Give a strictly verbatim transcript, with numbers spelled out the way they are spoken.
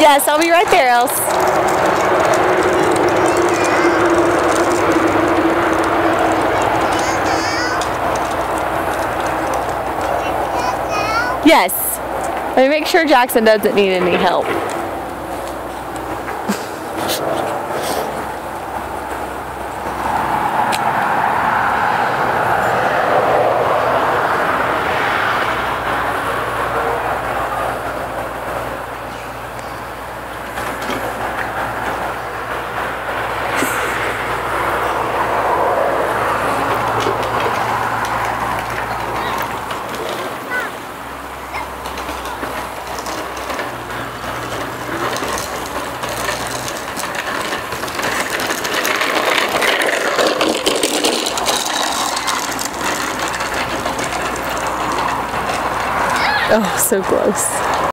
Yes, I'll be right there, Els. Yes. Let me make sure Jackson doesn't need any help. Oh, so close.